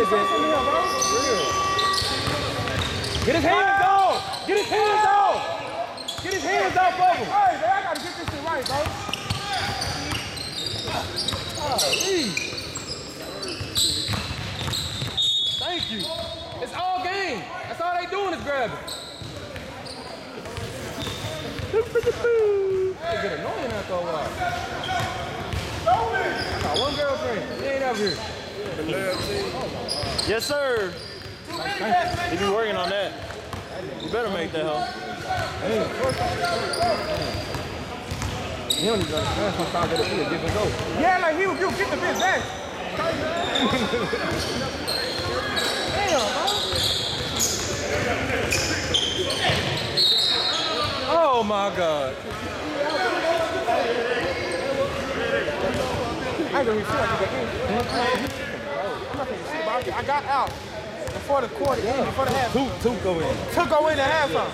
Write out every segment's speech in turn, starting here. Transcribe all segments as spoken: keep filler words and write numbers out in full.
Get his hands off! Get his hands off! Get his hands off of him! Hey, man, I gotta get this shit right, bro. Golly. Thank you. It's all game. That's all they doing is grabbing. They get annoying after a while. I got one girlfriend. She ain't up here. Yes, sir. He be working on that. You better make that help. He don't even understand sometimes that it'll give and go. Yeah, like he would get the bitch back. Damn, bro. Oh my God. I ain't gonna even feel like you got in. I'm not gonna see, but I got out before the quarter, yeah. before the half. Two, two go in. Two go in the halftime.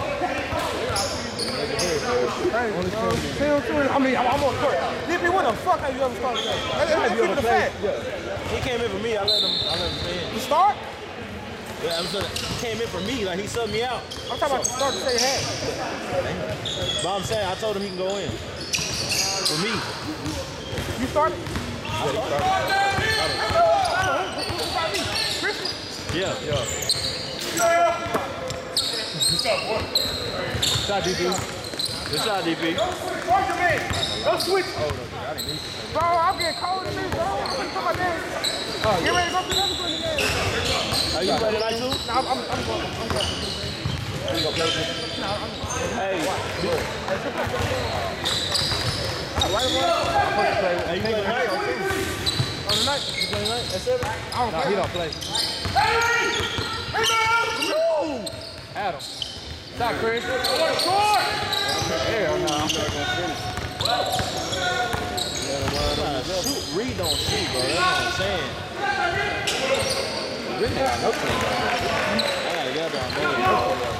I mean, I'm, I'm on court. Nippy, what the fuck have you ever started that? Let's keep the fact. He came in for me. I let him. I let him stay in. You start? Yeah, I'm saying he came in for me. Like he subbed me out. I'm talking about the start to say half. But I'm saying I told him he can go in for me. You started? I started. Yeah. Yeah. Shot D P. Good shot, D P. Watch your man. Go switch. Oh, no, I didn't need to. Bro, I'm getting cold in this, bro. I'm gonna put my damn. Oh, get ready to go to the other one again. Are you ready tonight too? No, I'm, I'm, I'm going. I'm going. You gonna play with me? No, I'm. Hey. Right away. Hey, you play tonight? On the night? You play tonight? At seven? I don't No, play. he don't play. Adam. Stop, Chris. I want to score! Hell no, I'm not gonna finish. Shoot, Reed don't shoot, bro. That's what I'm saying. Really got no play. I gotta get down there.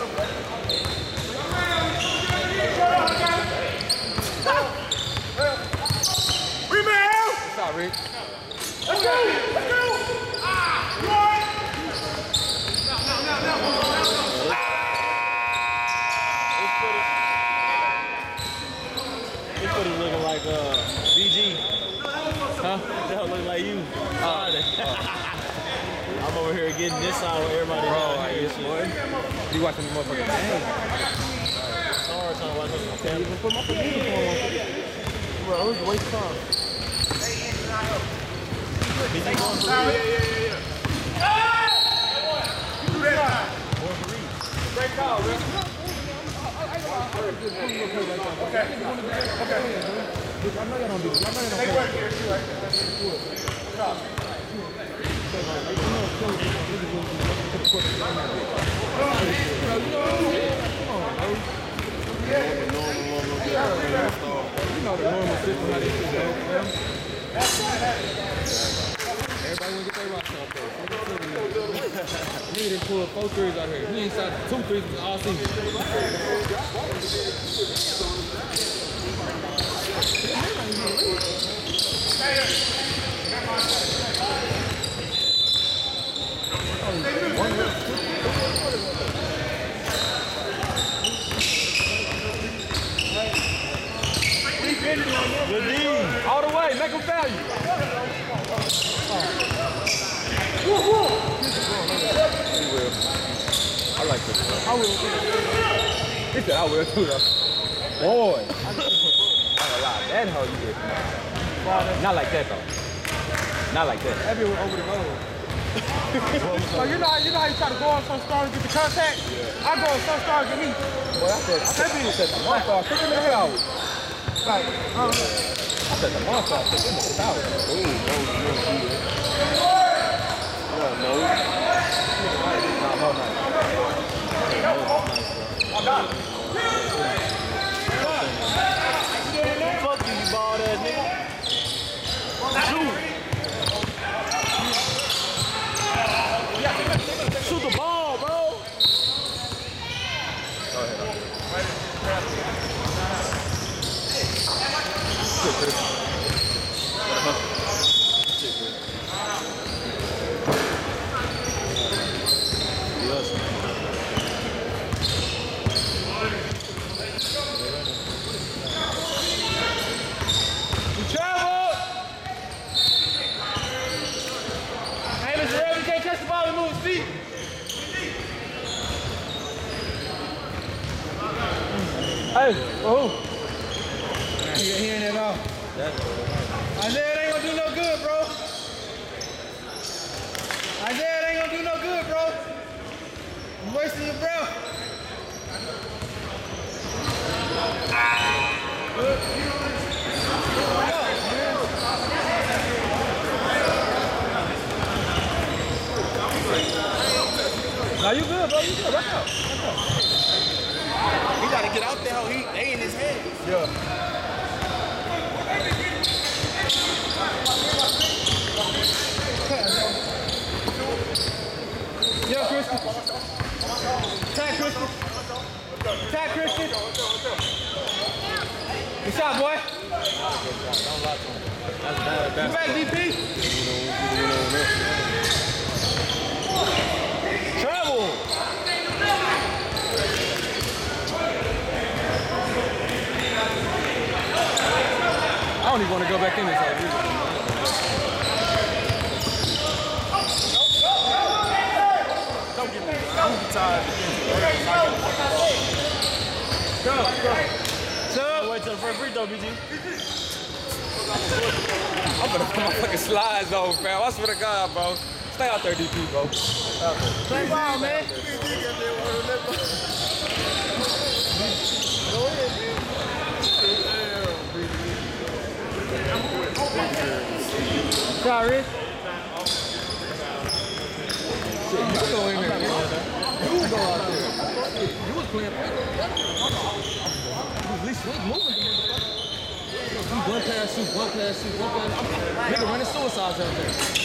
Rebound! What's up, Rick? Let's go! Let's go! Ah! You all right? This footage looking like uh, B G. Huh? That look like you. Uh, I'm over here getting this side where everybody down here and shit. You watching the motherfucking game? It's hard trying to watch this. I can't even put my uniform on. Bro, it was a waste of time. B G going for Yeah, Reed. yeah, yeah, yeah. You do that. Going for Reed. Great call, man. Okay. Okay. I know y'all don't do this. I know y'all don't Take play. one here, too, right? Good job. You know the normal system how this shit goes, man. Everybody wanna get their rocks off though. He didn't pull four threes out here. He ain't shot two threes all season. Good D. All the way, make him foul you. I like this. I will. He said I will too though. Boy. I ain't gonna lie. That hoe you did. Not like that though. Not like that. That bitch was over the goal. So you know, how- you know how you try to go on some star and get the contact? Yeah. I go on some star and get me. Boy, I said, I said, I said the monster, I took him in the foul. Like, um, I said the monster, I took him in the foul. Ooh, oh, no, no. No, no, no. Fuck you, you bald ass nigga. Shoot. Shoot the ball, bro. Go ahead. Shit, Chris. Uh-huh. Shit, Chris. Hey, oh. He, he ain't at all. Isaiah, it ain't gonna do no good, bro. Isaiah, it ain't gonna do no good, bro. You're wasting your breath. Now you good, bro. You good. Watch out. He gotta get out there. He they in his head. Yeah. Yeah, Christian. Tag Christian. Tag Christian. Good shot, boy. Come back, D P. Travel. I don't even want to go back in this house. Don't get me. I'm tired. Go, go. So wait till the first free throw, B G. I'm gonna put my fucking slides on, fam. I swear to God, bro. Stay out there, D P, bro. Play ball, man. Go ahead, man. Sorry. You go in there. You go out there. You was playing. You was at least moving. One pass, shoot, one pass, shoot, one pass. Nigga running suicides out there.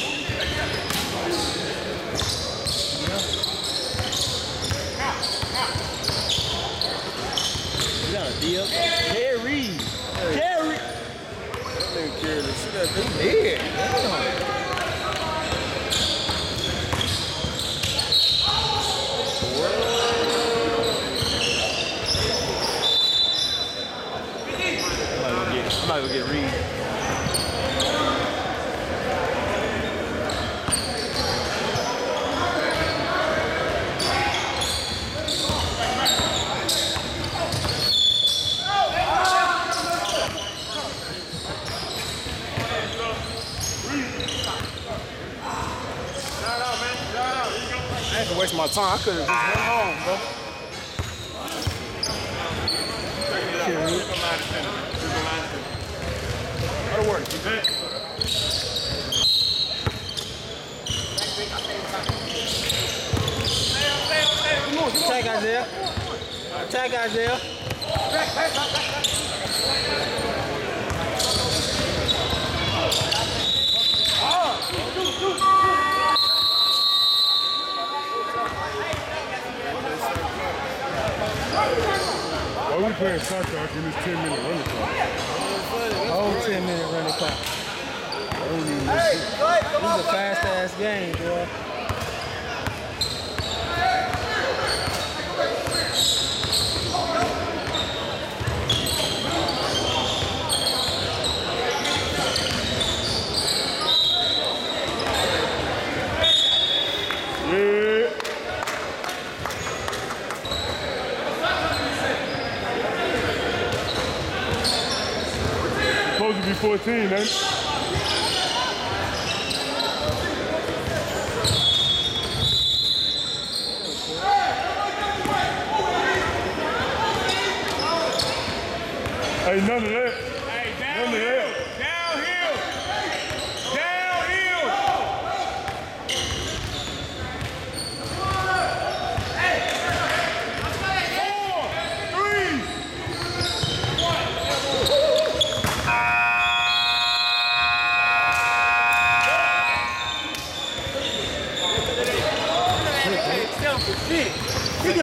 You got a D up. Carry. Carry. That nigga carried the shit out there. He did. I'm not gonna get Reed. I ain't gonna waste my time. I could have just went home, bro. That'll work. Tag Isaiah. Tag Isaiah. Why we playing soccer in this ten minute running clock? Whole ten minute running clock. I don't even This is a fast ass game, boy. Yeah. Supposed to be fourteen, man. Hey, none of that. Hey, None of that. downhill. Downhill. Shit.